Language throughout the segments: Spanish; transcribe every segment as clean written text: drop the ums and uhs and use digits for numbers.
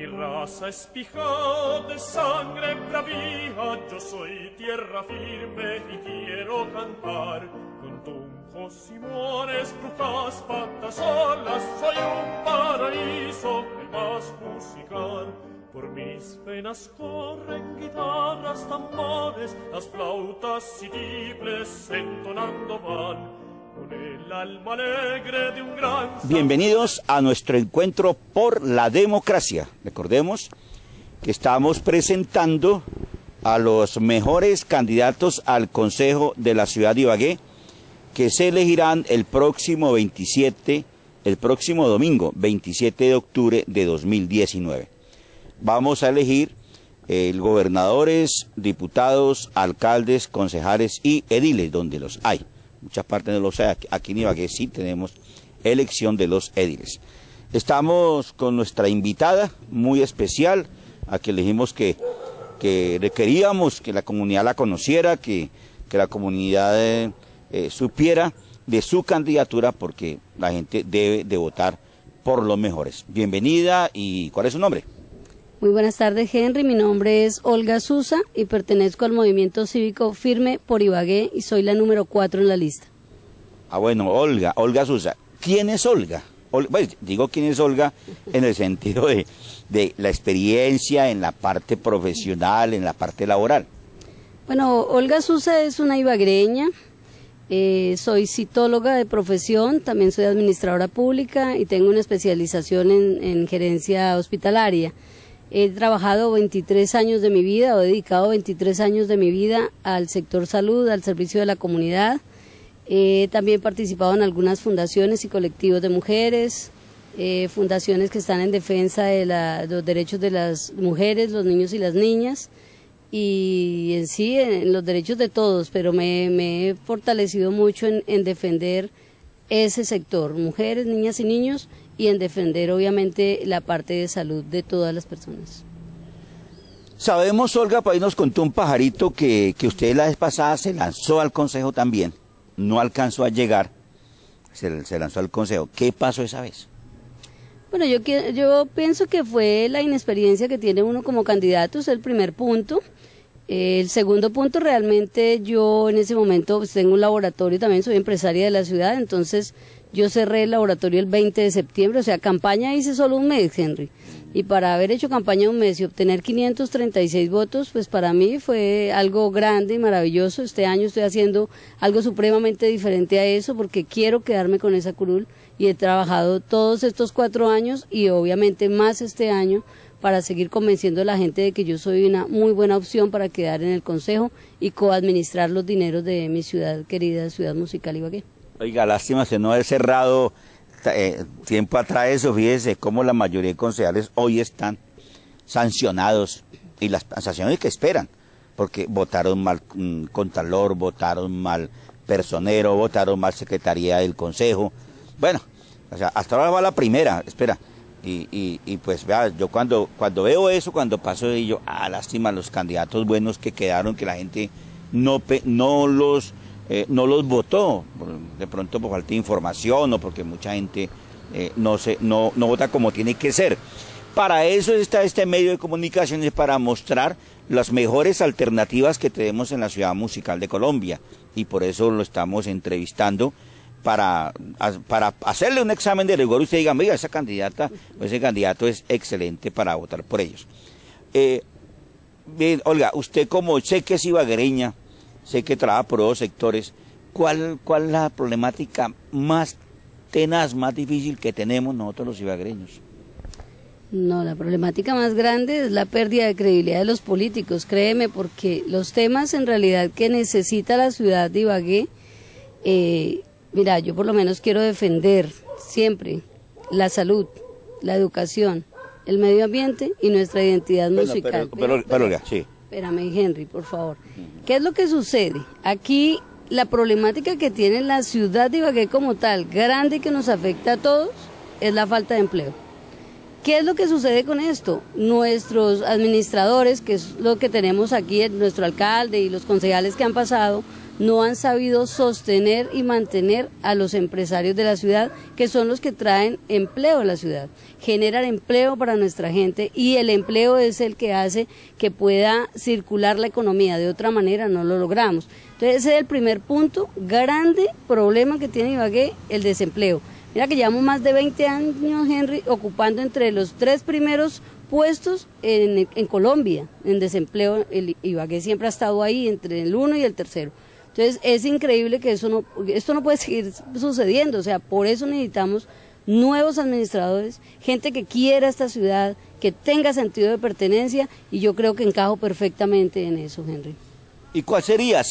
Mi raza es pija de sangre bravía, yo soy tierra firme y quiero cantar. Con tunjos y mores, brujas, patas solas, soy un paraíso, el más musical. Por mis venas corren guitarras, tambores, las flautas y tibles entonando van. Con el alma alegre de un gran... Bienvenidos a nuestro encuentro por la democracia. Recordemos que estamos presentando a los mejores candidatos al Consejo de la Ciudad de Ibagué, que se elegirán el próximo domingo, 27 de octubre de 2019. Vamos a elegir gobernadores, diputados, alcaldes, concejales y ediles, donde los hay. Muchas partes no los hay. Aquí en Ibagué sí tenemos elección de los ediles. Estamos con nuestra invitada muy especial, a quien le dijimos que queríamos que la comunidad la conociera, que la comunidad supiera de su candidatura, porque la gente debe de votar por los mejores. Bienvenida, y ¿cuál es su nombre? Muy buenas tardes, Henry. Mi nombre es Olga Susa y pertenezco al movimiento cívico Firme por Ibagué y soy la número 4 en la lista. Ah, bueno, Olga Susa. ¿Quién es Olga? Pues, digo quién es Olga en el sentido de la experiencia en la parte profesional, en la parte laboral. Bueno, Olga Susa es una ibaguereña, soy citóloga de profesión, también soy administradora pública y tengo una especialización en gerencia hospitalaria. He trabajado 23 años de mi vida, o he dedicado 23 años de mi vida al sector salud, al servicio de la comunidad. He también participado en algunas fundaciones y colectivos de mujeres, fundaciones que están en defensa de los derechos de las mujeres, los niños y las niñas, y en sí en los derechos de todos, pero me he fortalecido mucho en defender ese sector, mujeres, niñas y niños, y en defender obviamente la parte de salud de todas las personas. Sabemos, Olga, por ahí nos contó un pajarito que usted la vez pasada se lanzó al Consejo también, no alcanzó a llegar, se lanzó al Consejo. ¿Qué pasó esa vez? Bueno, yo pienso que fue la inexperiencia que tiene uno como candidato, es el primer punto. El segundo punto, realmente yo en ese momento pues, tengo un laboratorio, también soy empresaria de la ciudad, entonces yo cerré el laboratorio el 20 de septiembre, o sea, campaña hice solo un mes, Henry. Y para haber hecho campaña un mes y obtener 536 votos, pues para mí fue algo grande y maravilloso. Este año estoy haciendo algo supremamente diferente a eso porque quiero quedarme con esa curul y he trabajado todos estos 4 años y obviamente más este año para seguir convenciendo a la gente de que yo soy una muy buena opción para quedar en el Consejo y coadministrar los dineros de mi ciudad querida, Ciudad Musical Ibagué. Oiga, lástima se no haber cerrado tiempo atrás eso, fíjese cómo la mayoría de concejales hoy están sancionados y las sanciones que esperan, porque votaron mal contralor, votaron mal personero, votaron mal secretaría del Consejo. Bueno, o sea, hasta ahora va la primera, espera. Y pues vea, yo cuando veo eso, cuando paso y yo, lástima los candidatos buenos que quedaron, que la gente no los votó, de pronto por falta de información o porque mucha gente no vota como tiene que ser. Para eso está este medio de comunicaciones, para mostrar las mejores alternativas que tenemos en la Ciudad Musical de Colombia, y por eso lo estamos entrevistando, para hacerle un examen de rigor. Usted diga, mira, esa candidata o ese candidato es excelente para votar por ellos. Bien, Olga, usted como sé que es ibaguereña, sé que trabaja por 2 sectores, ¿cuál es la problemática más tenaz, más difícil que tenemos nosotros los ibaguereños? No, la problemática más grande es la pérdida de credibilidad de los políticos, créeme, porque los temas en realidad que necesita la ciudad de Ibagué, mira, yo por lo menos quiero defender siempre la salud, la educación, el medio ambiente y nuestra identidad musical. Pero Olga, sí. Espérame, Henry, por favor. ¿Qué es lo que sucede? Aquí la problemática que tiene la ciudad de Ibagué como tal, grande y que nos afecta a todos, es la falta de empleo. ¿Qué es lo que sucede con esto? Nuestros administradores, que es lo que tenemos aquí, nuestro alcalde y los concejales que han pasado, no han sabido sostener y mantener a los empresarios de la ciudad, que son los que traen empleo a la ciudad, generan empleo para nuestra gente, y el empleo es el que hace que pueda circular la economía. De otra manera no lo logramos. Entonces ese es el primer punto, grande problema que tiene Ibagué, el desempleo. Mira que llevamos más de 20 años, Henry, ocupando entre los 3 primeros puestos en Colombia en desempleo. Ibagué siempre ha estado ahí entre el 1 y el 3. Entonces es increíble que esto no puede seguir sucediendo. O sea, por eso necesitamos nuevos administradores, gente que quiera esta ciudad, que tenga sentido de pertenencia, y yo creo que encajo perfectamente en eso, Henry. ¿Y cuál sería,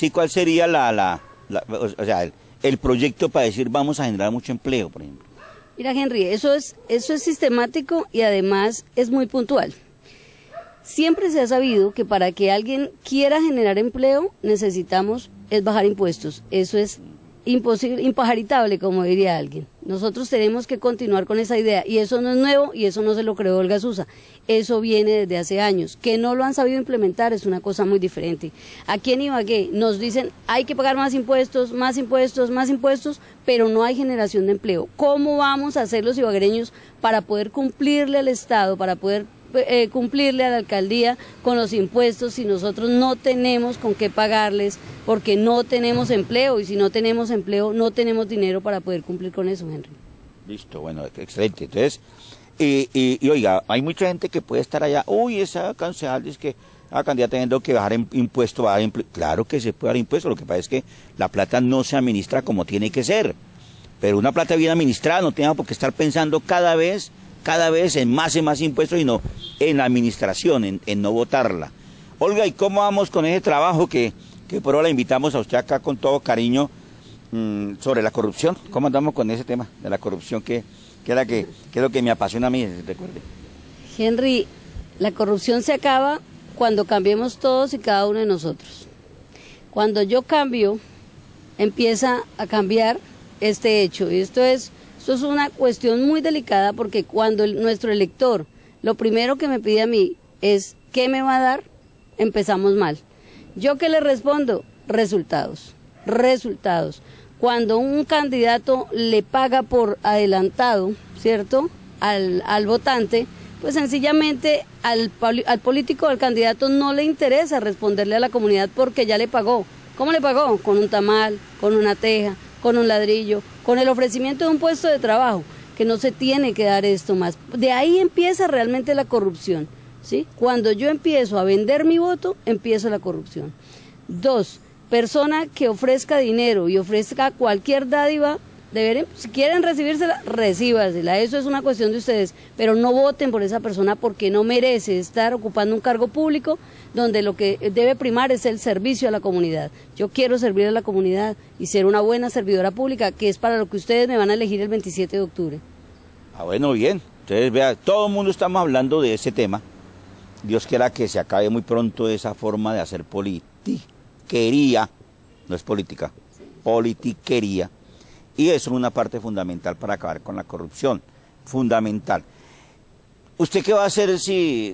el proyecto para decir vamos a generar mucho empleo, por ejemplo? Mira, Henry, eso es sistemático y además es muy puntual. Siempre se ha sabido que para que alguien quiera generar empleo necesitamos bajar impuestos. Eso es imposible, impajaritable, como diría alguien. Nosotros tenemos que continuar con esa idea, y eso no es nuevo, y eso no se lo creó Olga Susa. Eso viene desde hace años. Que no lo han sabido implementar es una cosa muy diferente. Aquí en Ibagué nos dicen hay que pagar más impuestos, más impuestos, más impuestos, pero no hay generación de empleo. ¿Cómo vamos a hacer los ibaguereños para poder cumplirle al Estado, para poder cumplirle a la alcaldía con los impuestos si nosotros no tenemos con qué pagarles, porque no tenemos empleo, y si no tenemos empleo no tenemos dinero para poder cumplir con eso, Henry? Listo, bueno, excelente. Entonces, y oiga, hay mucha gente que puede estar allá, uy, esa concejal es que la candidata teniendo que bajar impuestos, claro que se puede dar impuestos, lo que pasa es que la plata no se administra como tiene que ser, pero una plata bien administrada no tiene por qué estar pensando cada vez en más impuestos, sino en la administración, en no votarla. Olga, ¿y cómo vamos con ese trabajo que por ahora la invitamos a usted acá con todo cariño sobre la corrupción? ¿Cómo andamos con ese tema de la corrupción que es lo que me apasiona a mí, recuerde? Henry, la corrupción se acaba cuando cambiemos todos y cada uno de nosotros. Cuando yo cambio, empieza a cambiar este hecho, y esto es una cuestión muy delicada, porque cuando nuestro elector lo primero que me pide a mí es ¿qué me va a dar?, empezamos mal. ¿Yo qué le respondo? Resultados. Cuando un candidato le paga por adelantado, ¿cierto?, al votante, pues sencillamente al político, al candidato, no le interesa responderle a la comunidad porque ya le pagó. ¿Cómo le pagó? Con un tamal, con una teja, con un ladrillo, con el ofrecimiento de un puesto de trabajo, que no se tiene que dar esto más. De ahí empieza realmente la corrupción, ¿sí? Cuando yo empiezo a vender mi voto, empieza la corrupción. 2, persona que ofrezca dinero y ofrezca cualquier dádiva, si quieren recibírsela, recíbasela. Eso es una cuestión de ustedes, pero no voten por esa persona porque no merece estar ocupando un cargo público donde lo que debe primar es el servicio a la comunidad. Yo quiero servir a la comunidad y ser una buena servidora pública, que es para lo que ustedes me van a elegir el 27 de octubre. Bueno, bien. Entonces, vea, todo el mundo estamos hablando de ese tema. Dios quiera que se acabe muy pronto esa forma de hacer politiquería, no es política, politiquería. Y eso es una parte fundamental para acabar con la corrupción, fundamental. ¿Usted qué va a hacer si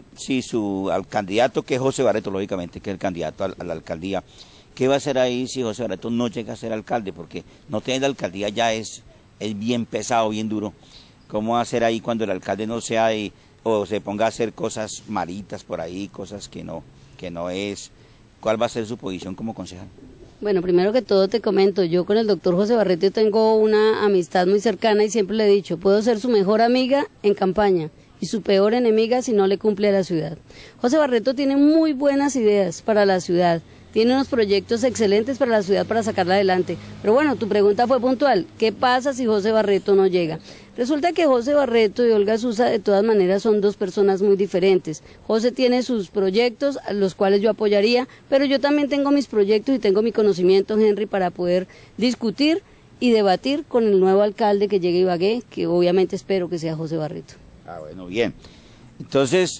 al candidato, que es José Barreto, lógicamente, que es el candidato a la alcaldía, qué va a hacer ahí si José Barreto no llega a ser alcalde? Porque no tener la alcaldía ya es bien pesado, bien duro. ¿Cómo va a hacer ahí cuando el alcalde no sea ahí, o se ponga a hacer cosas malitas por ahí, cosas que no es? ¿Cuál va a ser su posición como concejal? Bueno, primero que todo te comento, yo con el doctor José Barreto tengo una amistad muy cercana y siempre le he dicho, puedo ser su mejor amiga en campaña y su peor enemiga si no le cumple a la ciudad. José Barreto tiene muy buenas ideas para la ciudad, tiene unos proyectos excelentes para la ciudad para sacarla adelante. Pero bueno, tu pregunta fue puntual, ¿qué pasa si José Barreto no llega? Resulta que José Barreto y Olga Susa de todas maneras son dos personas muy diferentes. José tiene sus proyectos, a los cuales yo apoyaría, pero yo también tengo mis proyectos y tengo mi conocimiento, Henry, para poder discutir y debatir con el nuevo alcalde que llegue a Ibagué, que obviamente espero que sea José Barreto. Bueno, bien. Entonces,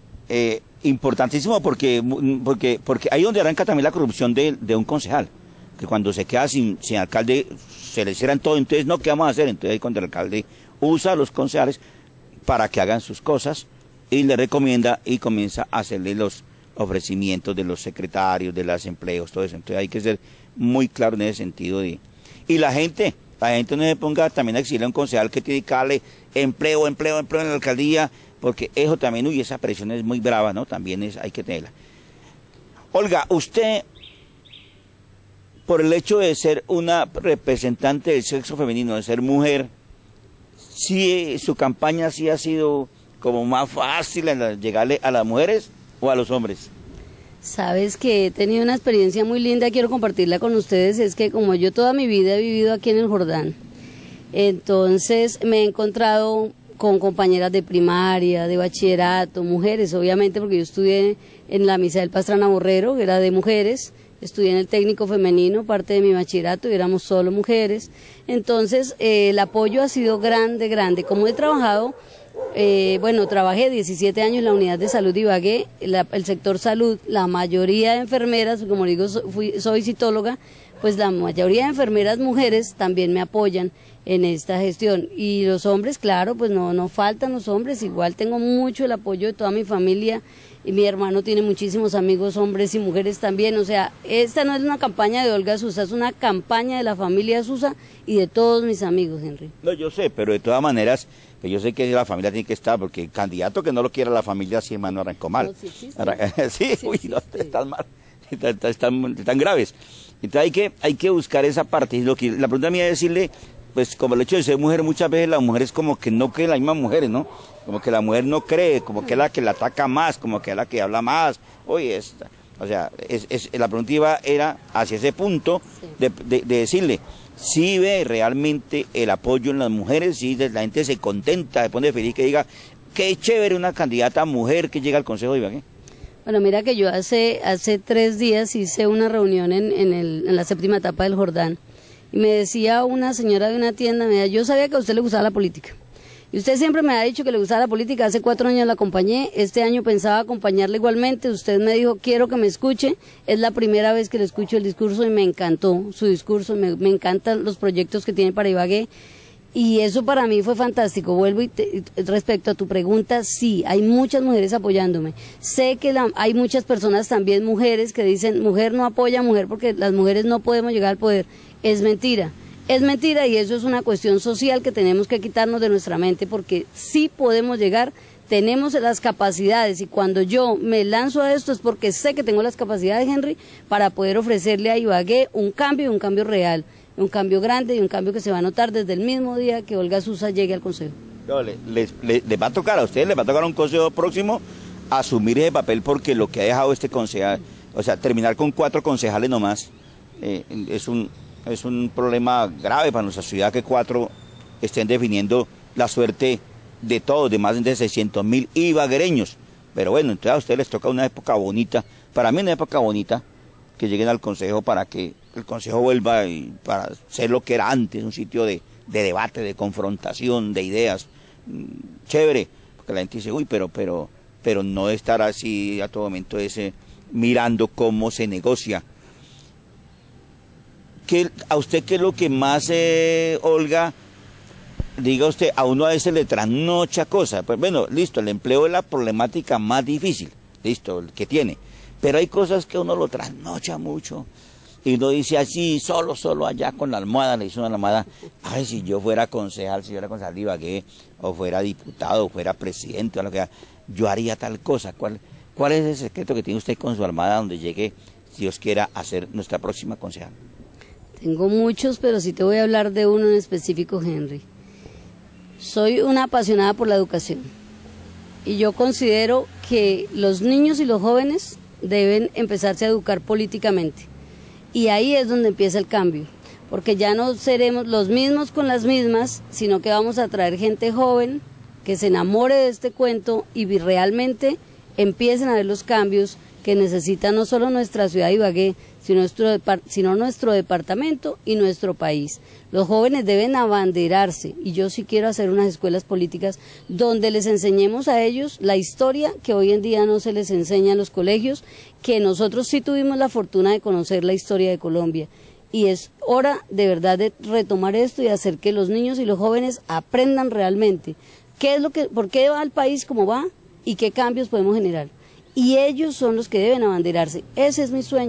importantísimo porque ahí donde arranca también la corrupción de un concejal, que cuando se queda sin alcalde se le cierran todo. Entonces, ¿no? ¿Qué vamos a hacer? Entonces ahí cuando el alcalde usa a los concejales para que hagan sus cosas y le recomienda y comienza a hacerle los ofrecimientos de los secretarios, de los empleos, todo eso. Entonces hay que ser muy claro en ese sentido. Y la gente no se ponga también a exigirle a un concejal que tiene que darle empleo en la alcaldía, porque eso también, esa presión es muy brava, ¿no? También hay que tenerla. Olga, usted, por el hecho de ser una representante del sexo femenino, de ser mujer, sí, su campaña sí ha sido como más fácil en llegarle a las mujeres o a los hombres. Sabes que he tenido una experiencia muy linda, quiero compartirla con ustedes, es que como yo toda mi vida he vivido aquí en el Jordán, entonces me he encontrado con compañeras de primaria, de bachillerato, mujeres, obviamente, porque yo estudié en la Misael Pastrana Borrero, que era de mujeres, estudié en el técnico femenino, parte de mi bachillerato, y éramos solo mujeres. Entonces, el apoyo ha sido grande, grande. Como he trabajado, trabajé 17 años en la unidad de salud de Ibagué, el sector salud, la mayoría de enfermeras, como digo, soy citóloga, pues la mayoría de enfermeras mujeres también me apoyan en esta gestión. Y los hombres, claro, pues no faltan los hombres, igual tengo mucho el apoyo de toda mi familia, y mi hermano tiene muchísimos amigos, hombres y mujeres también. O sea, esta no es una campaña de Olga Susa, es una campaña de la familia Susa y de todos mis amigos, Henry. No, yo sé, pero de todas maneras, que yo sé que la familia tiene que estar, porque el candidato que no lo quiera la familia, sí, hermano, arrancó mal. No, sí, están mal, están graves. Entonces hay que buscar esa parte. Y la pregunta mía es decirle, pues como el hecho de ser mujer, muchas veces las mujeres como que no creen las mismas mujeres, ¿no? Como que la mujer no cree, como que es la que la ataca más, como que es la que habla más. Oye, o sea, la pregunta era hacia ese punto de decirle, si ve realmente el apoyo en las mujeres, si la gente se contenta, se pone feliz, que diga, qué chévere una candidata mujer que llega al Consejo de Ibagué. Bueno, mira que yo hace 3 días hice una reunión en la 7ª etapa del Jordán, y me decía una señora de una tienda, me decía, yo sabía que a usted le gustaba la política, y usted siempre me ha dicho que le gustaba la política, hace 4 años la acompañé, este año pensaba acompañarla igualmente, usted me dijo, quiero que me escuche, es la primera vez que le escucho el discurso y me encantó su discurso, me encantan los proyectos que tiene para Ibagué, y eso para mí fue fantástico. Vuelvo respecto a tu pregunta, sí, hay muchas mujeres apoyándome. Sé que hay muchas personas también mujeres que dicen, mujer no apoya a mujer porque las mujeres no podemos llegar al poder. Es mentira y eso es una cuestión social que tenemos que quitarnos de nuestra mente porque sí podemos llegar, tenemos las capacidades y cuando yo me lanzo a esto es porque sé que tengo las capacidades, Henry, para poder ofrecerle a Ibagué un cambio real. Un cambio grande y un cambio que se va a notar desde el mismo día que Olga Susa llegue al Consejo. No, les va a tocar a ustedes, les va a tocar a un Consejo próximo asumir ese papel porque lo que ha dejado este concejal, o sea, terminar con 4 concejales nomás, es un problema grave para nuestra ciudad que 4 estén definiendo la suerte de todos, de más de 600.000 ibaguereños. Pero bueno, entonces a ustedes les toca una época bonita, para mí una época bonita, que lleguen al Consejo para que el Consejo vuelva para ser lo que era antes, un sitio de debate, de confrontación, de ideas, chévere, porque la gente dice, uy, pero no estar así a todo momento mirando cómo se negocia. ¿A usted qué es lo que más, Olga, diga usted, a uno a veces le trasnocha cosas? Pues bueno, listo, el empleo es la problemática más difícil, listo, el que tiene. Pero hay cosas que uno lo trasnocha mucho y uno dice así, solo allá con la almohada, le hizo una almohada, ay, si yo fuera concejal, de Ibagué, o fuera diputado, o fuera presidente, o lo que sea, yo haría tal cosa. ¿Cuál es el secreto que tiene usted con su almohada donde llegue, si Dios quiera, a ser nuestra próxima concejal? Tengo muchos, pero sí te voy a hablar de uno en específico, Henry. Soy una apasionada por la educación y yo considero que los niños y los jóvenes deben empezarse a educar políticamente y ahí es donde empieza el cambio, porque ya no seremos los mismos con las mismas, sino que vamos a traer gente joven que se enamore de este cuento y realmente empiecen a ver los cambios que necesita no solo nuestra ciudad de Ibagué, sino nuestro departamento y nuestro país. Los jóvenes deben abanderarse y yo sí quiero hacer unas escuelas políticas donde les enseñemos a ellos la historia que hoy en día no se les enseña en los colegios, que nosotros sí tuvimos la fortuna de conocer la historia de Colombia. Y es hora de verdad de retomar esto y hacer que los niños y los jóvenes aprendan realmente por qué va el país como va y qué cambios podemos generar. Y ellos son los que deben abanderarse. Ese es mi sueño.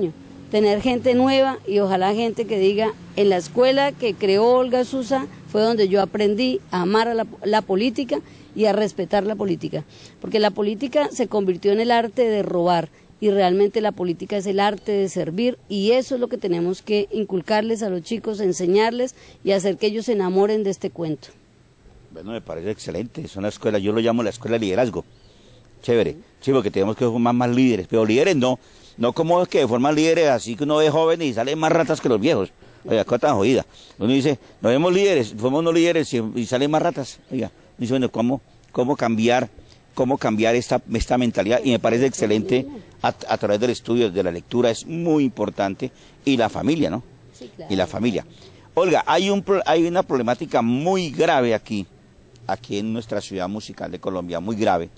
tener gente nueva y ojalá gente que diga, en la escuela que creó Olga Susa fue donde yo aprendí a amar a la política y a respetar la política, porque la política se convirtió en el arte de robar y realmente la política es el arte de servir y eso es lo que tenemos que inculcarles a los chicos, enseñarles y hacer que ellos se enamoren de este cuento. Bueno, me parece excelente, es una escuela, yo lo llamo la escuela de liderazgo, chévere, sí, porque tenemos que formar más líderes, pero líderes no como es que forman líderes así que uno ve jóvenes y salen más ratas que los viejos, oiga, cosa tan jodida, uno dice, nos vemos líderes, formamos unos líderes y salen más ratas, oiga, dice, bueno, ¿cómo cambiar esta mentalidad? Y me parece excelente a través del estudio, de la lectura, es muy importante, y la familia, ¿no? Sí, claro. Y la familia. Olga, hay una problemática muy grave aquí en nuestra ciudad musical de Colombia, muy grave,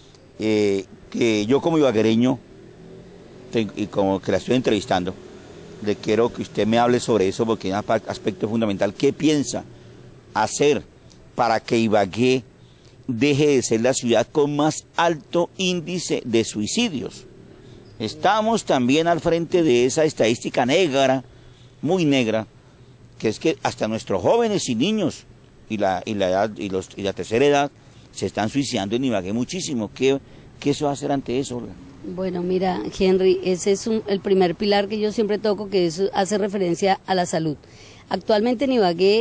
que yo como ibaguereño, y como que la estoy entrevistando, le quiero que usted me hable sobre eso porque es un aspecto fundamental. ¿Qué piensa hacer para que Ibagué deje de ser la ciudad con más alto índice de suicidios? Estamos también al frente de esa estadística negra, muy negra, que es que hasta nuestros jóvenes y niños y la tercera edad se están suicidando en Ibagué muchísimo. ¿Qué se va a hacer ante eso, Olga? Bueno, mira, Henry, ese es el primer pilar que yo siempre toco, que hace referencia a la salud. Actualmente en Ibagué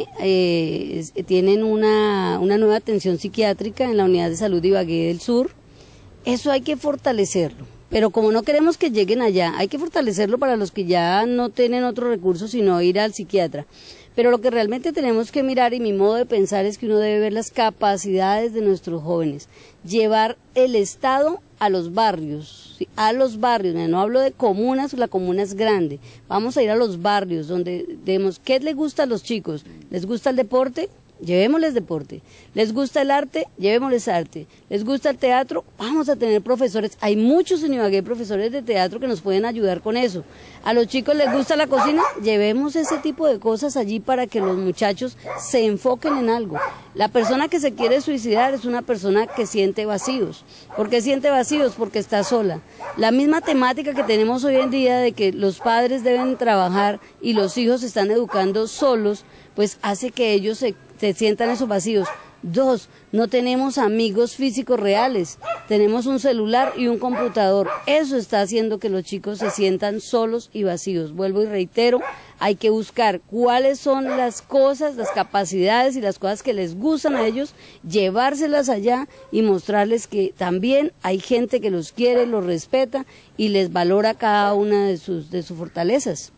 tienen una nueva atención psiquiátrica en la unidad de salud de Ibagué del Sur. Eso hay que fortalecerlo, pero como no queremos que lleguen allá, hay que fortalecerlo para los que ya no tienen otro recurso sino ir al psiquiatra. Pero lo que realmente tenemos que mirar, y mi modo de pensar, es que uno debe ver las capacidades de nuestros jóvenes, llevar el Estado a los barrios, ¿sí? A los barrios, no hablo de comunas, la comuna es grande, vamos a ir a los barrios donde vemos qué les gusta a los chicos, ¿les gusta el deporte? Llevémosles deporte. ¿Les gusta el arte? Llevémosles arte. ¿Les gusta el teatro? Vamos a tener profesores. Hay muchos en Ibagué profesores de teatro que nos pueden ayudar con eso. ¿A los chicos les gusta la cocina? Llevemos ese tipo de cosas allí para que los muchachos se enfoquen en algo. La persona que se quiere suicidar es una persona que siente vacíos. ¿Por qué siente vacíos? Porque está sola. La misma temática que tenemos hoy en día de que los padres deben trabajar y los hijos se están educando solos, pues hace que ellos se sientan esos vacíos. 2, no tenemos amigos físicos reales, tenemos un celular y un computador. Eso está haciendo que los chicos se sientan solos y vacíos. Vuelvo y reitero, hay que buscar cuáles son las cosas, las capacidades y las cosas que les gustan a ellos, llevárselas allá y mostrarles que también hay gente que los quiere, los respeta y les valora cada una de sus fortalezas.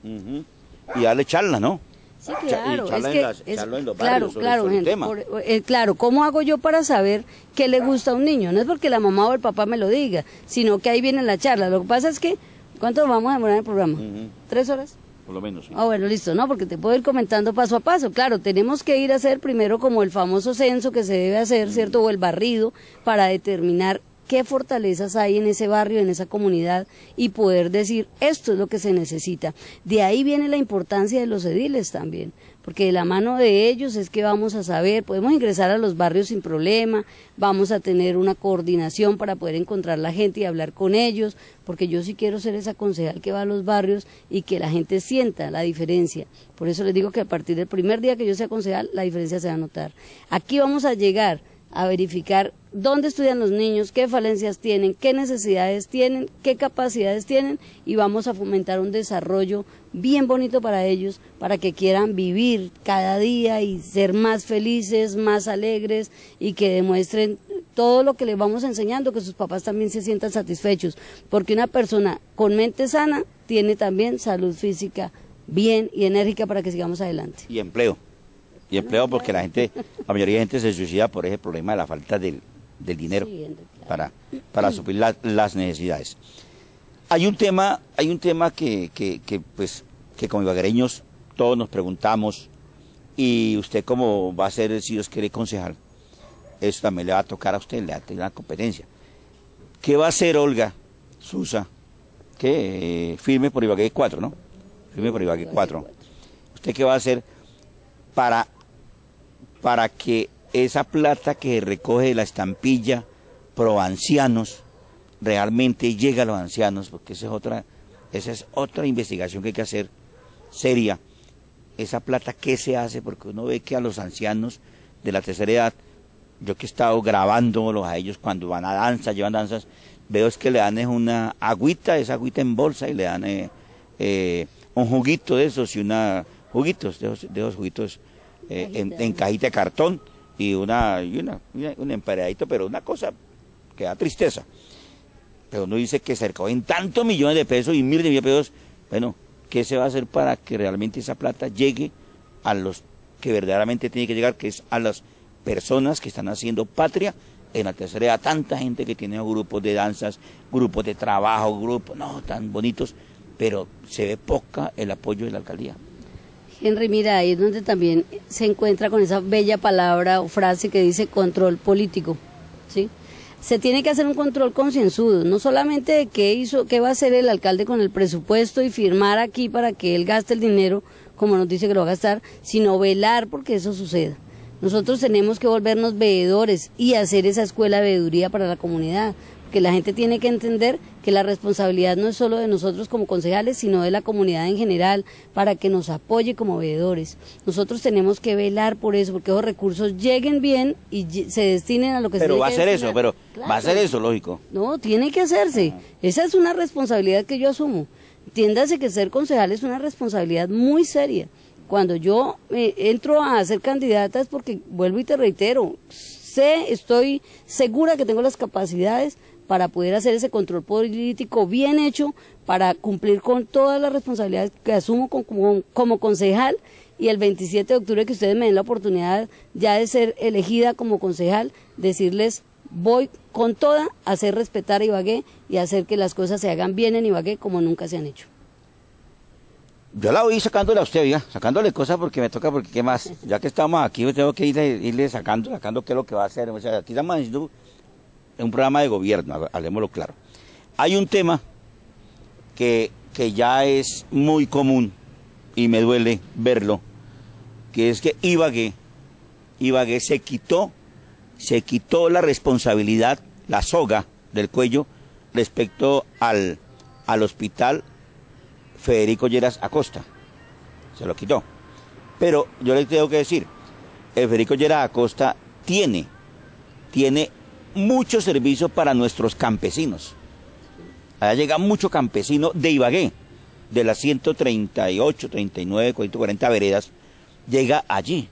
Y darle charla, ¿no? Sí, claro, Claro, ¿cómo hago yo para saber qué le gusta a un niño? No es porque la mamá o el papá me lo diga, sino que ahí viene la charla. Lo que pasa es que, ¿cuánto vamos a demorar en el programa? 3 horas. Por lo menos. Sí. Ah, bueno, listo, ¿no? Porque te puedo ir comentando paso a paso. Claro, tenemos que ir a hacer primero como el famoso censo que se debe hacer, ¿cierto? O el barrido para determinar qué fortalezas hay en ese barrio, en esa comunidad, y poder decir, esto es lo que se necesita. De ahí viene la importancia de los ediles también, porque de la mano de ellos es que vamos a saber, podemos ingresar a los barrios sin problema, vamos a tener una coordinación para poder encontrar la gente y hablar con ellos, porque yo sí quiero ser esa concejal que va a los barrios y que la gente sienta la diferencia. Por eso les digo que a partir del primer día que yo sea concejal, la diferencia se va a notar. Aquí vamos a llegar a verificar dónde estudian los niños, qué falencias tienen, qué necesidades tienen, qué capacidades tienen, y vamos a fomentar un desarrollo bien bonito para ellos, para que quieran vivir cada día y ser más felices, más alegres, y que demuestren todo lo que les vamos enseñando, que sus papás también se sientan satisfechos, porque una persona con mente sana tiene también salud física bien y enérgica para que sigamos adelante. Y empleo. Y empleo porque la mayoría de gente se suicida por ese problema de la falta del dinero, sí, para suplir las necesidades. Hay un tema que como ibaguereños todos nos preguntamos, y usted como va a ser, si Dios quiere, concejal, eso también le va a tocar a usted, le va a tener una competencia. ¿Qué va a hacer Olga Susa? Que firme por Ibagué 4, ¿no? Firme por Ibagué 4. ¿Usted qué va a hacer para que esa plata que recoge de la estampilla pro ancianos realmente llegue a los ancianos? Porque esa Esa es otra investigación que hay que hacer, seria. Esa plata, ¿qué se hace? Porque uno ve que a los ancianos de la tercera edad, yo que he estado grabándolos a ellos cuando van a danzas, llevan danzas, veo es que le dan una agüita, esa agüita en bolsa, y le dan un juguito de esos y juguitos, de esos juguitos en cajita de cartón, y un emparedadito, pero una cosa que da tristeza. Pero uno dice que se recogen tantos millones de pesos y miles de millones de pesos. Bueno, ¿qué se va a hacer para que realmente esa plata llegue a los que verdaderamente tiene que llegar, que es a las personas que están haciendo patria en la tercera edad? Tanta gente que tiene grupos de danzas, grupos de trabajo, grupos, no, tan bonitos, pero se ve poca el apoyo de la alcaldía. Henry, mira, ahí es donde también se encuentra con esa bella palabra o frase que dice control político, ¿sí? Se tiene que hacer un control concienzudo, no solamente de qué va a hacer el alcalde con el presupuesto y firmar aquí para que él gaste el dinero como nos dice que lo va a gastar, sino velar porque eso suceda. Nosotros tenemos que volvernos veedores y hacer esa escuela de veeduría para la comunidad, porque la gente tiene que entender que la responsabilidad no es solo de nosotros como concejales, sino de la comunidad en general, para que nos apoye como veedores. Nosotros tenemos que velar por eso, porque esos recursos lleguen bien y se destinen a lo que se tiene que destinar. Pero va a ser eso, lógico. No, tiene que hacerse. Esa es una responsabilidad que yo asumo. Entiéndase que ser concejal es una responsabilidad muy seria. Cuando yo entro a ser candidata es porque, vuelvo y te reitero, estoy segura que tengo las capacidades para poder hacer ese control político bien hecho, para cumplir con todas las responsabilidades que asumo como concejal, y el 27 de octubre que ustedes me den la oportunidad ya de ser elegida como concejal, decirles, voy con toda a hacer respetar a Ibagué y hacer que las cosas se hagan bien en Ibagué como nunca se han hecho. Yo la voy sacándole a usted, oiga, sacándole cosas porque me toca, porque qué más, ya que estamos aquí, yo tengo que irle sacando qué es lo que va a hacer. O sea, aquí estamos haciendo un programa de gobierno, hablemoslo claro. Hay un tema que ya es muy común y me duele verlo, que es que Ibagué se quitó la responsabilidad, la soga del cuello respecto al hospital Federico Lleras Acosta. Se lo quitó. Pero yo le tengo que decir, el Federico Lleras Acosta tiene muchos servicios para nuestros campesinos. Allá llega mucho campesino de Ibagué, de las 138, 39, 40 veredas, llega allí.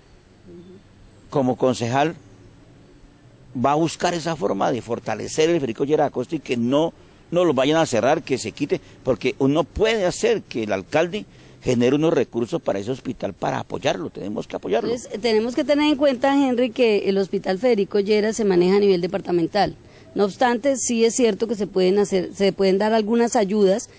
Como concejal, va a buscar esa forma de fortalecer el Federico Lleras Acosta y que no lo vayan a cerrar, que se quite, porque uno puede hacer que el alcalde genere unos recursos para ese hospital para apoyarlo, tenemos que apoyarlo. Entonces, tenemos que tener en cuenta, Henry, que el hospital Federico Lleras se maneja a nivel departamental. No obstante, sí es cierto que se pueden dar algunas ayudas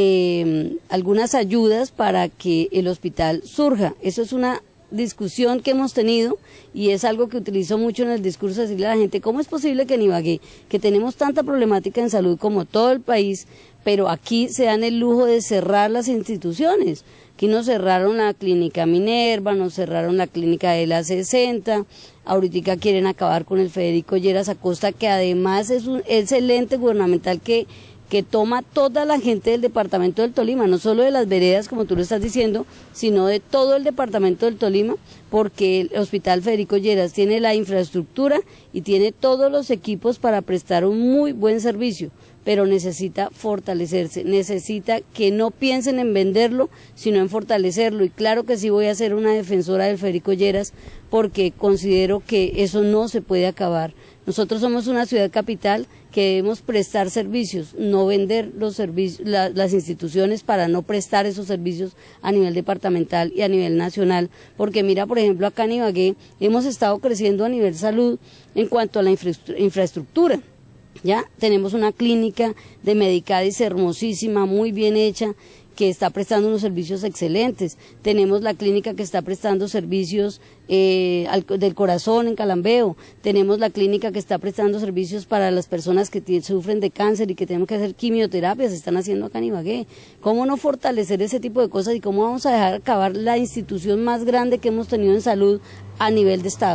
para que el hospital surja. Eso es una discusión que hemos tenido y es algo que utilizo mucho en el discurso, decirle a la gente, ¿cómo es posible que en Ibagué, que tenemos tanta problemática en salud como todo el país, pero aquí se dan el lujo de cerrar las instituciones? Aquí nos cerraron la clínica Minerva, nos cerraron la clínica de la 60, ahorita quieren acabar con el Federico Lleras Acosta, que además es un excelente gubernamental que toma toda la gente del departamento del Tolima, no solo de las veredas, como tú lo estás diciendo, sino de todo el departamento del Tolima, porque el Hospital Federico Lleras tiene la infraestructura y tiene todos los equipos para prestar un muy buen servicio, pero necesita fortalecerse, necesita que no piensen en venderlo, sino en fortalecerlo. Y claro que sí voy a ser una defensora del Federico Lleras, porque considero que eso no se puede acabar. Nosotros somos una ciudad capital que debemos prestar servicios, no vender los servicios, las instituciones para no prestar esos servicios a nivel departamental y a nivel nacional, porque mira, por ejemplo, acá en Ibagué hemos estado creciendo a nivel salud en cuanto a la infraestructura. Ya tenemos una clínica de Medicadis hermosísima, muy bien hecha, que está prestando unos servicios excelentes. Tenemos la clínica que está prestando servicios del corazón en Calambeo. Tenemos la clínica que está prestando servicios para las personas que sufren de cáncer y que tenemos que hacer quimioterapia, se están haciendo acá en Ibagué. ¿Cómo no fortalecer ese tipo de cosas y cómo vamos a dejar acabar la institución más grande que hemos tenido en salud a nivel de Estado?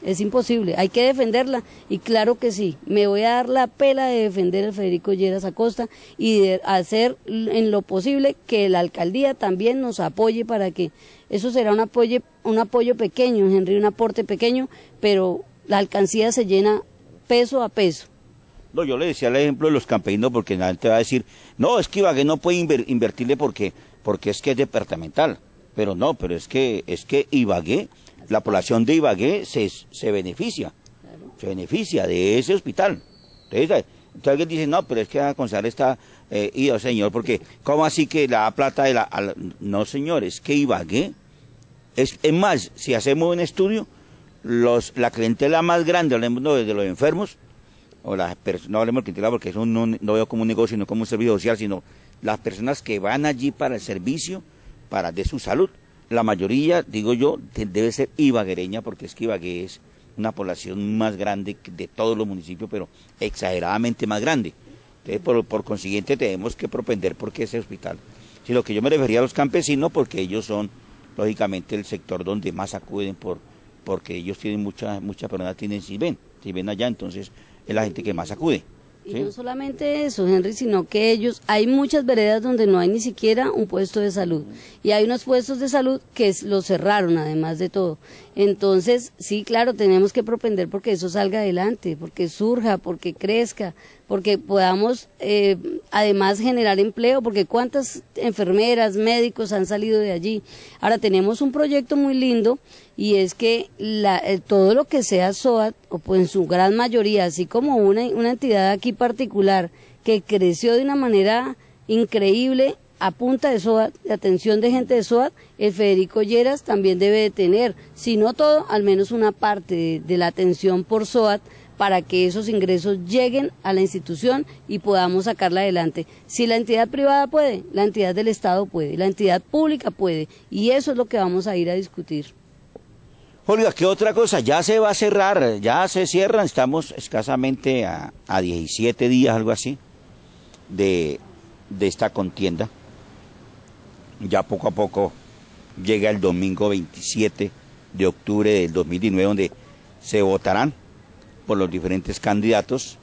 es imposible, hay que defenderla y claro que sí, me voy a dar la pela de defender al Federico Lleras Acosta y de hacer en lo posible que la alcaldía también nos apoye para que eso será un apoyo pequeño, Henry, un aporte pequeño, pero la alcancía se llena peso a peso. No, yo le decía el ejemplo de los campesinos porque la gente va a decir, no, es que Ibagué no puede invertirle porque es que es departamental, pero no, pero es que Ibagué, la población de Ibagué se beneficia, claro. Se beneficia de ese hospital. Entonces alguien dice, no, pero es que la concejal está ido, señor, porque ¿cómo así que la plata de la... No, señor, es que Ibagué, es más, si hacemos un estudio, la clientela más grande, hablemos de los enfermos, o no hablemos de clientela porque eso no veo como un negocio, no como un servicio social, sino las personas que van allí para el servicio, de su salud. La mayoría, digo yo, debe ser ibaguereña, porque es que Ibagué es una población más grande de todos los municipios, pero exageradamente más grande. Entonces, por consiguiente, tenemos que propender porque ese hospital. Si lo que yo me refería a los campesinos, porque ellos son, lógicamente, el sector donde más acuden, porque ellos tienen muchas personas tienen ven allá, entonces es la gente que más acude. Y ¿sí? no solamente eso, Henry, sino que hay muchas veredas donde no hay ni siquiera un puesto de salud. Y hay unos puestos de salud que los cerraron, además de todo. Entonces, sí, claro, tenemos que propender porque eso salga adelante, porque surja, porque crezca, porque podamos además generar empleo, porque cuántas enfermeras, médicos han salido de allí. Ahora tenemos un proyecto muy lindo y es que todo lo que sea SOAT, o pues en su gran mayoría, así como una entidad aquí particular que creció de una manera increíble a punta de SOAT, de atención de gente de SOAT, el Federico Lleras también debe de tener, si no todo, al menos una parte de la atención por SOAT, para que esos ingresos lleguen a la institución y podamos sacarla adelante. Si la entidad privada puede, la entidad del Estado puede, la entidad pública puede, y eso es lo que vamos a ir a discutir. Olga, ¿qué otra cosa? Ya se va a cerrar, ya se cierran, estamos escasamente a 17 días, algo así, de esta contienda. Ya poco a poco llega el domingo 27 de octubre del 2019, donde se votarán por los diferentes candidatos.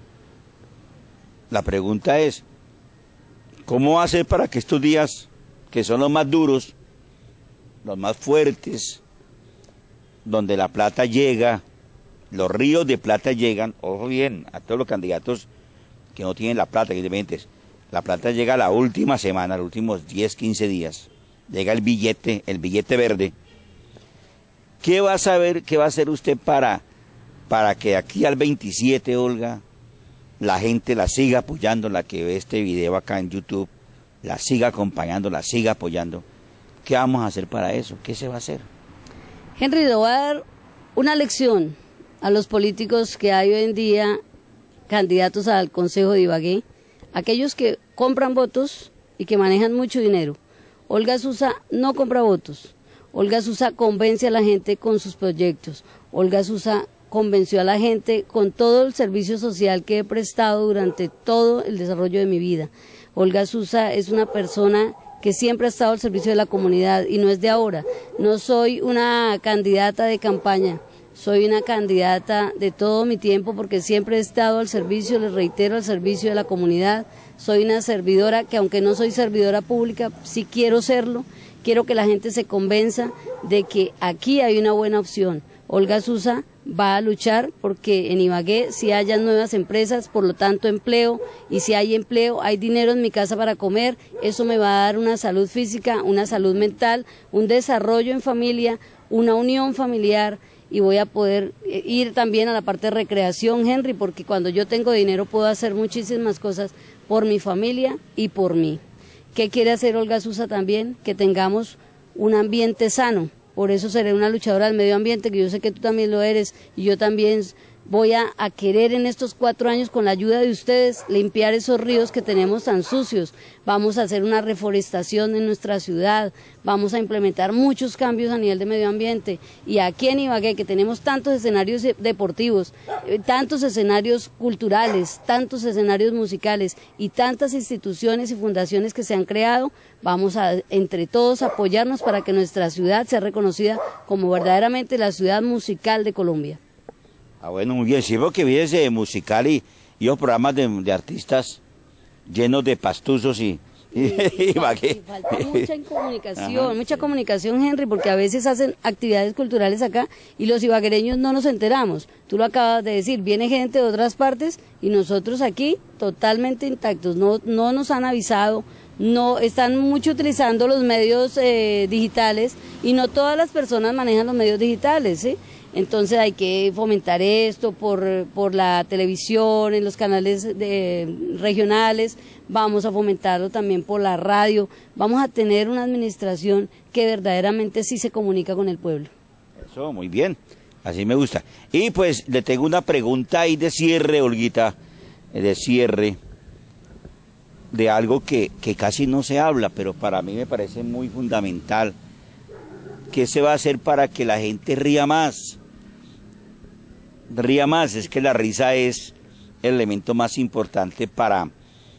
La pregunta es, ¿cómo hacer para que estos días, que son los más duros, los más fuertes, donde la plata llega, los ríos de plata llegan, ojo bien, a todos los candidatos que no tienen la plata, evidentemente, la plata llega la última semana, los últimos 10, 15 días, llega el billete verde. ¿Qué va a hacer usted para que aquí al 27, Olga, la gente la siga apoyando, la que ve este video acá en YouTube, la siga acompañando, la siga apoyando? ¿Qué vamos a hacer para eso? ¿Qué se va a hacer? Henry, le voy a dar una lección a los políticos que hay hoy en día, candidatos al Consejo de Ibagué, aquellos que compran votos y que manejan mucho dinero. Olga Susa no compra votos. Olga Susa convence a la gente con sus proyectos. Olga Susa convenció a la gente con todo el servicio social que he prestado durante todo el desarrollo de mi vida. Olga Susa es una persona que siempre ha estado al servicio de la comunidad y no es de ahora. No soy una candidata de campaña, soy una candidata de todo mi tiempo porque siempre he estado al servicio, les reitero, al servicio de la comunidad. Soy una servidora que, aunque no soy servidora pública, sí quiero serlo. Quiero que la gente se convenza de que aquí hay una buena opción. Olga Susa va a luchar porque en Ibagué sí haya nuevas empresas, por lo tanto empleo, y si hay empleo, hay dinero en mi casa para comer. Eso me va a dar una salud física, una salud mental, un desarrollo en familia, una unión familiar, y voy a poder ir también a la parte de recreación, Henry, porque cuando yo tengo dinero puedo hacer muchísimas cosas por mi familia y por mí. ¿Qué quiere hacer Olga Susa también? Que tengamos un ambiente sano. Por eso seré una luchadora del medio ambiente, que yo sé que tú también lo eres, y yo también voy a querer en estos 4 años, con la ayuda de ustedes, limpiar esos ríos que tenemos tan sucios. Vamos a hacer una reforestación en nuestra ciudad, vamos a implementar muchos cambios a nivel de medio ambiente. Y aquí en Ibagué, que tenemos tantos escenarios deportivos, tantos escenarios culturales, tantos escenarios musicales y tantas instituciones y fundaciones que se han creado, vamos a entre todos apoyarnos para que nuestra ciudad sea reconocida como verdaderamente la ciudad musical de Colombia. Ah, bueno, muy bien, sí, porque vi ese musical y los programas de artistas llenos de pastuzos y Ibagué. Falta mucha comunicación, Henry, porque a veces hacen actividades culturales acá y los ibaguereños no nos enteramos. Tú lo acabas de decir, viene gente de otras partes y nosotros aquí totalmente intactos, no nos han avisado, no están mucho utilizando los medios digitales y no todas las personas manejan los medios digitales, ¿sí? Entonces hay que fomentar esto por la televisión, en los canales regionales, vamos a fomentarlo también por la radio, vamos a tener una administración que verdaderamente sí se comunica con el pueblo. Eso, muy bien, así me gusta. Y pues le tengo una pregunta ahí de cierre, Olguita, de cierre, de algo que casi no se habla, pero para mí me parece muy fundamental. ¿Qué se va a hacer para que la gente ría más? Ría más, es que la risa es el elemento más importante para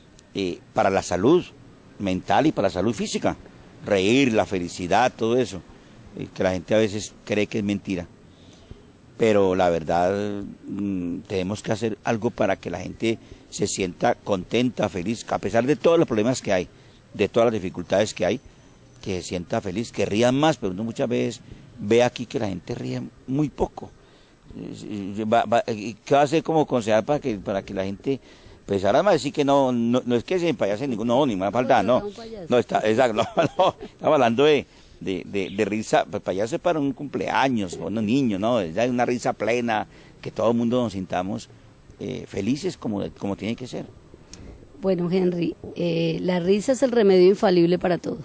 la salud mental y para la salud física. Reír, la felicidad, todo eso, que la gente a veces cree que es mentira. Pero la verdad, tenemos que hacer algo para que la gente se sienta contenta, feliz, a pesar de todos los problemas que hay, de todas las dificultades que hay, que se sienta feliz, que rían más, pero uno muchas veces ve aquí que la gente ríe muy poco. ¿Qué va a hacer como concejal para que la gente, pues ahora me va a decir que no es que se empayase ninguno, ni más falta, no, exacto, no, estamos hablando de risa, pues payaso para un cumpleaños, o un niño, no, es una risa plena, que todo el mundo nos sintamos felices como tiene que ser. Bueno, Henry, la risa es el remedio infalible para todo.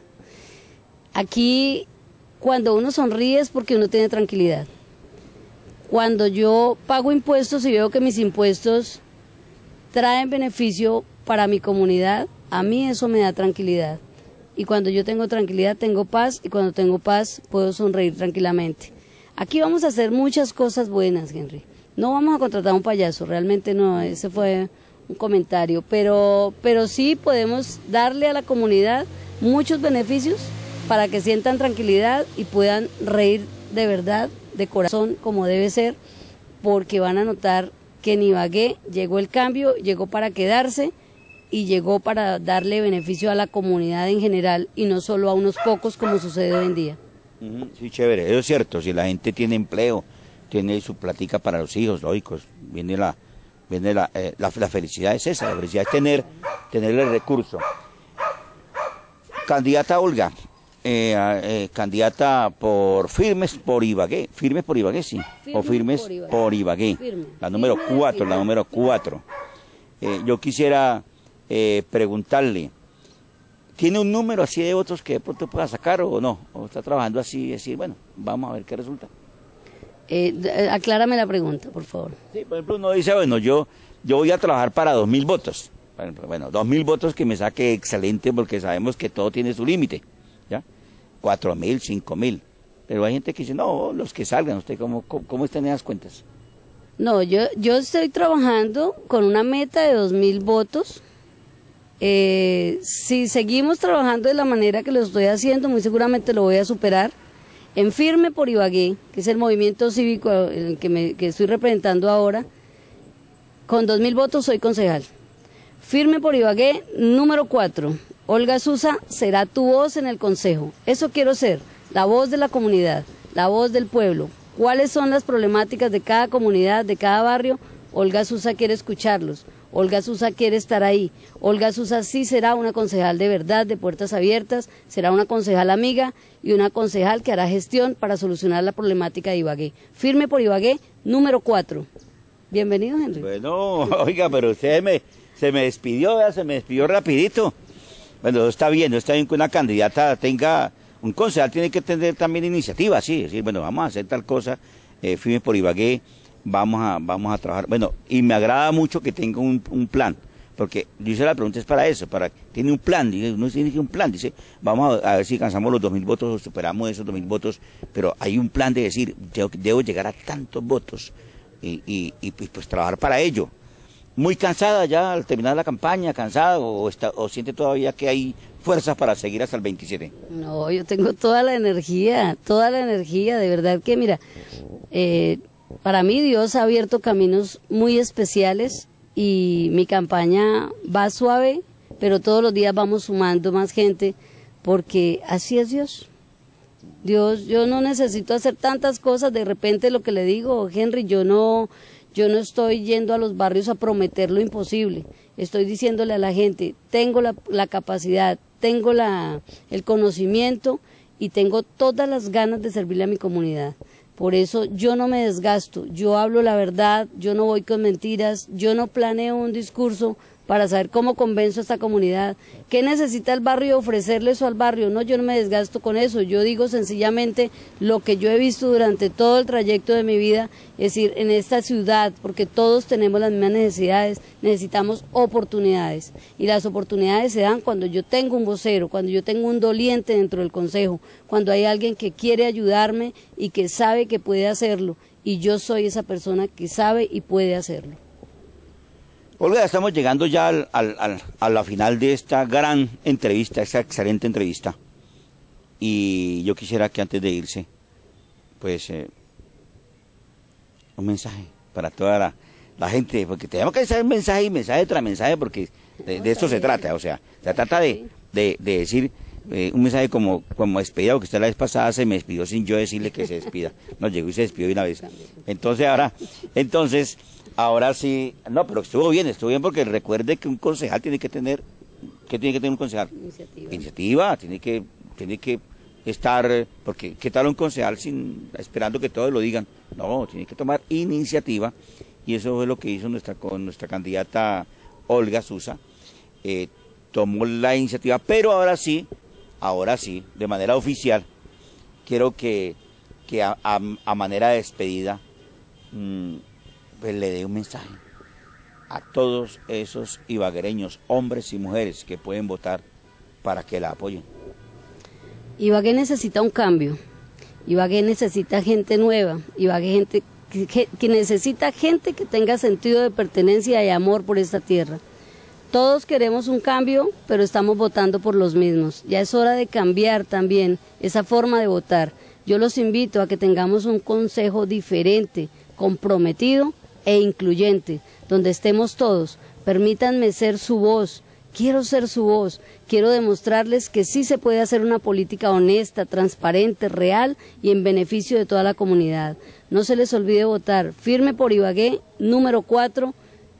Aquí, cuando uno sonríe es porque uno tiene tranquilidad. Cuando yo pago impuestos y veo que mis impuestos traen beneficio para mi comunidad, a mí eso me da tranquilidad. Y cuando yo tengo tranquilidad, tengo paz, y cuando tengo paz, puedo sonreír tranquilamente. Aquí vamos a hacer muchas cosas buenas, Henry. No vamos a contratar a un payaso, realmente no, ese fue un comentario, pero sí podemos darle a la comunidad muchos beneficios para que sientan tranquilidad y puedan reír de verdad, de corazón, como debe ser, porque van a notar que en Ibagué llegó el cambio, llegó para quedarse y llegó para darle beneficio a la comunidad en general y no solo a unos pocos como sucede hoy en día. Sí, chévere, eso es cierto, si la gente tiene empleo, tiene su plática para los hijos, lógicos, viene la felicidad es esa, la felicidad es tener el recurso. Candidata Olga, candidata por Firmes por Ibagué, sí, o Firmes por Ibagué, la número 4, yo quisiera preguntarle, ¿tiene un número así de votos que de pronto pueda sacar o no? ¿O está trabajando así y decir, bueno, vamos a ver qué resulta? Aclárame la pregunta, por favor. Sí, por ejemplo, uno dice, bueno, yo voy a trabajar para 2.000 votos. Bueno, 2.000 votos que me saque excelente porque sabemos que todo tiene su límite, ¿ya? 4.000, 5.000. Pero hay gente que dice, no, los que salgan, ¿usted cómo están esas cuentas? No, yo estoy trabajando con una meta de 2.000 votos. Si seguimos trabajando de la manera que lo estoy haciendo, muy seguramente lo voy a superar. En Firme por Ibagué, que es el movimiento cívico en el que estoy representando ahora, con 2.000 votos soy concejal. Firme por Ibagué, número 4. Olga Susa será tu voz en el consejo. Eso quiero ser, la voz de la comunidad, la voz del pueblo. ¿Cuáles son las problemáticas de cada comunidad, de cada barrio? Olga Susa quiere escucharlos. Olga Susa quiere estar ahí. Olga Susa sí será una concejal de verdad, de puertas abiertas, será una concejal amiga y una concejal que hará gestión para solucionar la problemática de Ibagué. Firme por Ibagué, número 4. Bienvenido, Henry. Bueno, oiga, pero usted se me despidió rapidito. Bueno, está bien que una candidata un concejal tiene que tener también iniciativa, sí, decir, bueno, vamos a hacer tal cosa, Firme por Ibagué, vamos a trabajar. Bueno, y me agrada mucho que tenga un plan, porque yo hice la pregunta es para eso, tiene un plan, dice, uno tiene un plan, dice, vamos a ver si alcanzamos los 2.000 votos o superamos esos 2.000 votos, pero hay un plan de decir, debo llegar a tantos votos y pues trabajar para ello. Muy cansada ya al terminar la campaña, cansada o siente todavía que hay fuerzas para seguir hasta el 27. No, yo tengo toda la energía, de verdad que mira, para mí Dios ha abierto caminos muy especiales y mi campaña va suave, pero todos los días vamos sumando más gente porque así es Dios. Dios, yo no necesito hacer tantas cosas, de repente lo que le digo, Henry, yo no estoy yendo a los barrios a prometer lo imposible, estoy diciéndole a la gente, tengo la capacidad, tengo el conocimiento y tengo todas las ganas de servirle a mi comunidad. Por eso yo no me desgasto, yo hablo la verdad, yo no voy con mentiras, yo no planeo un discurso para saber cómo convenzo a esta comunidad. ¿Qué necesita el barrio? Ofrecerle eso al barrio. No, yo no me desgasto con eso. Yo digo sencillamente lo que yo he visto durante todo el trayecto de mi vida, es decir, en esta ciudad, porque todos tenemos las mismas necesidades, necesitamos oportunidades. Y las oportunidades se dan cuando yo tengo un vocero, cuando yo tengo un doliente dentro del consejo, cuando hay alguien que quiere ayudarme y que sabe que puede hacerlo. Y yo soy esa persona que sabe y puede hacerlo. Olga, estamos llegando ya a la final de esta gran entrevista, esta excelente entrevista. Y yo quisiera que antes de irse, pues, un mensaje para toda la gente, porque tenemos que hacer mensaje y mensaje tras mensaje, porque de esto se trata, o sea, se trata de decir un mensaje como despedida, porque usted la vez pasada se me despidió sin yo decirle que se despida. No, llegó y se despidió de una vez. Entonces, ahora sí, no, pero estuvo bien porque recuerde que un concejal tiene que tener, ¿qué tiene que tener un concejal? Iniciativa, tiene que estar, porque ¿qué tal un concejal esperando que todos lo digan? No, tiene que tomar iniciativa, y eso es lo que hizo nuestra candidata Olga Susa, tomó la iniciativa, pero ahora sí, de manera oficial, quiero que a manera de despedida, pues le dé un mensaje a todos esos ibaguereños, hombres y mujeres que pueden votar para que la apoyen. Ibagué necesita un cambio, Ibagué necesita gente nueva, Ibagué que necesita gente que tenga sentido de pertenencia y amor por esta tierra. Todos queremos un cambio, pero estamos votando por los mismos. Ya es hora de cambiar también esa forma de votar. Yo los invito a que tengamos un consejo diferente, comprometido e incluyente, donde estemos todos. Permítanme ser su voz, quiero ser su voz, quiero demostrarles que sí se puede hacer una política honesta, transparente, real y en beneficio de toda la comunidad. No se les olvide votar, firme por Ibagué, número 4,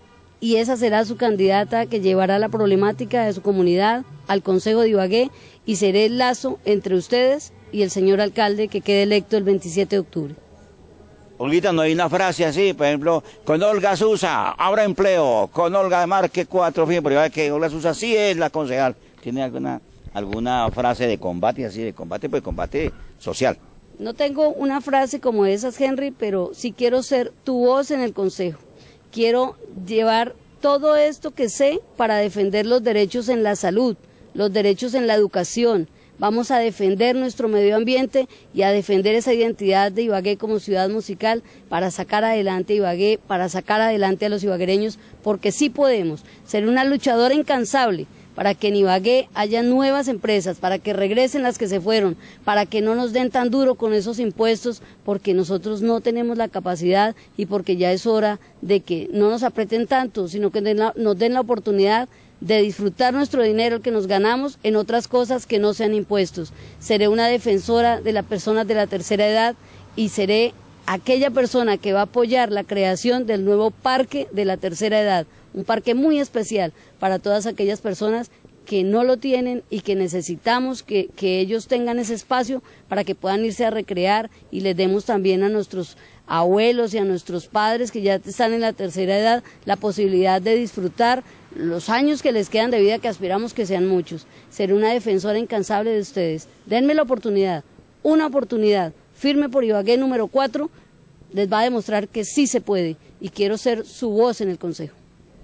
y esa será su candidata que llevará la problemática de su comunidad al Consejo de Ibagué y seré el lazo entre ustedes y el señor alcalde que quede electo el 27 de octubre. Olguita, no hay una frase así, por ejemplo, con Olga Susa habrá empleo, con Olga Marque 4, fíjate, pero que Olga Susa sí es la concejal. ¿Tiene alguna frase de combate así, pues combate social? No tengo una frase como esas, Henry, pero sí quiero ser tu voz en el consejo. Quiero llevar todo esto que sé para defender los derechos en la salud, los derechos en la educación. Vamos a defender nuestro medio ambiente y a defender esa identidad de Ibagué como ciudad musical para sacar adelante Ibagué, para sacar adelante a los ibaguereños, porque sí podemos ser una luchadora incansable para que en Ibagué haya nuevas empresas, para que regresen las que se fueron, para que no nos den tan duro con esos impuestos, porque nosotros no tenemos la capacidad y porque ya es hora de que no nos aprieten tanto, sino que nos den la oportunidad de disfrutar nuestro dinero que nos ganamos en otras cosas que no sean impuestos. Seré una defensora de las personas de la tercera edad y seré aquella persona que va a apoyar la creación del nuevo parque de la tercera edad, un parque muy especial para todas aquellas personas que no lo tienen y que necesitamos que ellos tengan ese espacio para que puedan irse a recrear y les demos también a nuestros abuelos y a nuestros padres que ya están en la tercera edad la posibilidad de disfrutar los años que les quedan de vida, que aspiramos que sean muchos. Seré una defensora incansable de ustedes. Denme la oportunidad, una oportunidad, firme por Ibagué número 4, les va a demostrar que sí se puede y quiero ser su voz en el Consejo.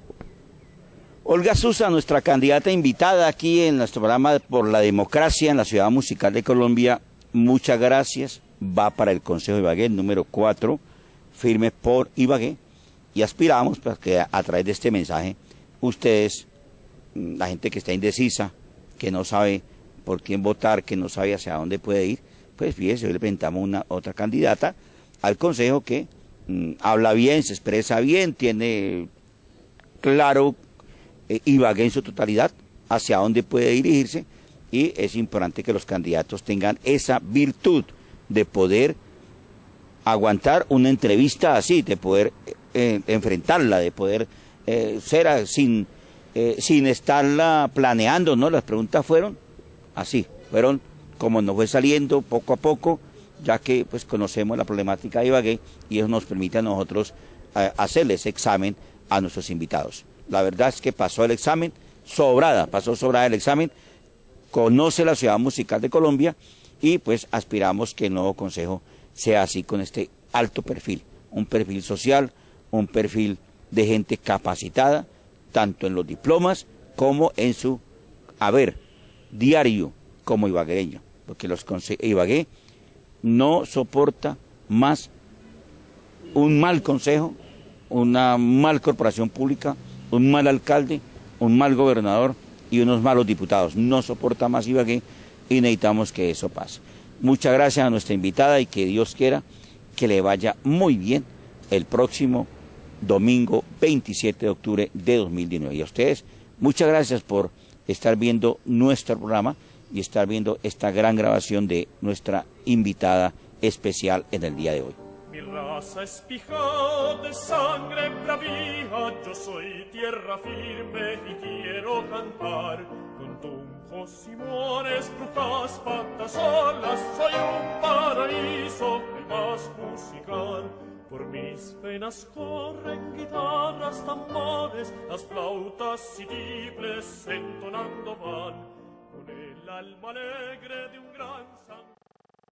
Olga Susa, nuestra candidata invitada aquí en nuestro programa por la democracia en la Ciudad Musical de Colombia, muchas gracias. Va para el Consejo de Ibagué, número 4, firme por Ibagué, y aspiramos para que a través de este mensaje ustedes, la gente que está indecisa, que no sabe por quién votar, que no sabe hacia dónde puede ir, pues fíjese, hoy le presentamos otra candidata al Consejo que habla bien, se expresa bien, tiene claro Ibagué en su totalidad, hacia dónde puede dirigirse, y es importante que los candidatos tengan esa virtud de poder aguantar una entrevista así, de poder enfrentarla, de poder ser sin estarla planeando, ¿no? Las preguntas fueron así, fueron como nos fue saliendo poco a poco, ya que pues conocemos la problemática de Ibagué y eso nos permite a nosotros hacerles examen a nuestros invitados. La verdad es que pasó el examen, pasó sobrada el examen, conoce la Ciudad Musical de Colombia y pues aspiramos que el nuevo Consejo sea así, con este alto perfil, un perfil social, un perfil de gente capacitada, tanto en los diplomas como en su haber diario como ibaguereño, porque Ibagué no soporta más un mal consejo, una mal corporación pública, un mal alcalde, un mal gobernador y unos malos diputados. No soporta más Ibagué y necesitamos que eso pase. Muchas gracias a nuestra invitada y que Dios quiera que le vaya muy bien el próximo domingo 27 de octubre de 2019. Y a ustedes, muchas gracias por estar viendo nuestro programa y estar viendo esta gran grabación de nuestra invitada especial en el día de hoy. Mi raza es pija de sangre bravía, yo soy tierra firme y quiero cantar. Con tunjos y muores, brujas, patas solas, soy un paraíso, el más musical. Por mis venas corren guitarras, tambores, las flautas y tibles entonando van, con el alma alegre de un gran